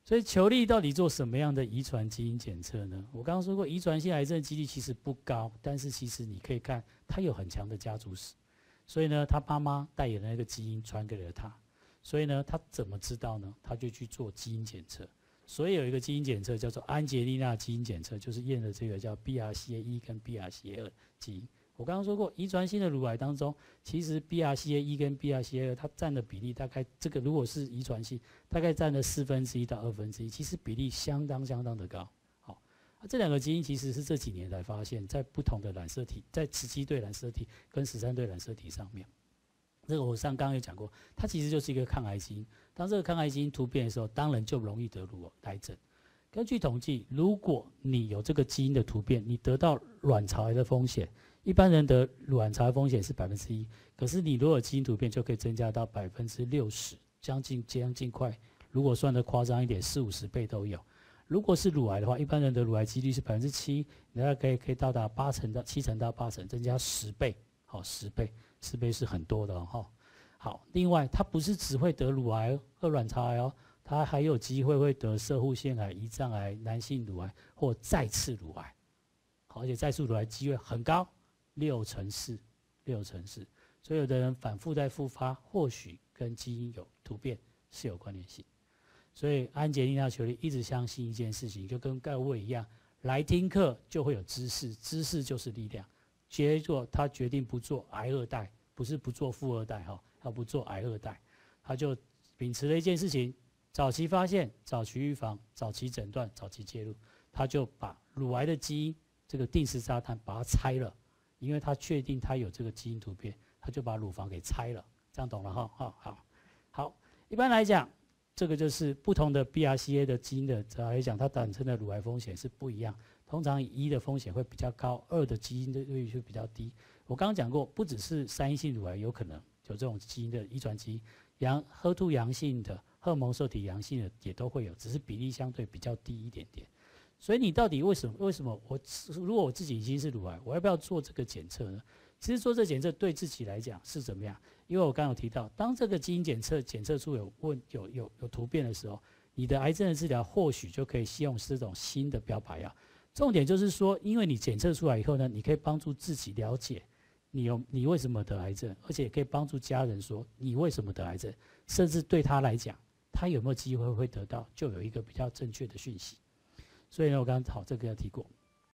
所以球粒到底做什么样的遗传基因检测呢？我刚刚说过，遗传性癌症的几率其实不高，但是其实你可以看它有很强的家族史，所以呢，他妈妈带有的那个基因传给了他，所以呢，他怎么知道呢？他就去做基因检测。所以有一个基因检测叫做安杰丽娜基因检测，就是验的这个叫 BRCA1 跟 BRCA2 基因。我刚刚说过，遗传性的乳癌当中，其实 BRCA1 跟 BRCA2 它占的比例大概，这个如果是遗传性，大概占了1/4到1/2，其实比例相当的高。好，这两个基因其实是这几年才发现，在不同的染色体，在17对染色体跟13对染色体上面。这个我刚刚有讲过，它其实就是一个抗癌基因。当这个抗癌基因突变的时候，当然就容易得乳癌症。根据统计，如果你有这个基因的突变，你得到卵巢癌的风险，一般人得卵巢癌风险是1%，可是你如果有基因突变，就可以增加到60%，将近快，如果算得夸张一点，40-50倍都有。如果是乳癌的话，一般人的乳癌几率是7%，你大概可以到达7成到8成，增加10倍，好，10倍是很多的哦。好，另外它不是只会得乳癌和卵巢癌哦，它还有机会会得攝護腺癌、胰脏癌、男性乳癌或再次乳癌。好，而且再次乳癌机会很高，6成4，所以有的人反复在复发，或许跟基因有突变是有关联性。所以安杰丽娜·裘丽一直相信一件事情，就跟各位一样，来听课就会有知识，知识就是力量。结果他决定不做癌二代，不是不做富二代哈，他不做癌二代，他就秉持了一件事情：早期发现、早期预防、早期诊断、早期介入。他就把乳癌的基因这个定时炸弹把它拆了，因为他确定他有这个基因突变，他就把乳房给拆了，这样懂了哈？好，一般来讲，这个就是不同的 BRCA 的基因的来讲，它产生的乳癌风险是不一样。通常1的风险会比较高，2的基因的率就比较低。我刚刚讲过，不只是3阴性乳癌有可能有这种基因的遗传基因，HER2 阳性的、荷尔蒙受体阳性的也都会有，只是比例相对比较低一点点。所以你到底为什么如果我自己已经是乳癌，我要不要做这个检测呢？其实做这个检测对自己来讲是怎么样？因为我刚刚有提到，当这个基因检测出有突变的时候，你的癌症的治疗或许就可以用这种新的标靶药。重点就是说，因为你检测出来以后呢，你可以帮助自己了解你为什么得癌症，而且也可以帮助家人说你为什么得癌症，甚至对他来讲，他有没有机会会得到，就有一个比较正确的讯息。所以呢，我刚刚这个要提过。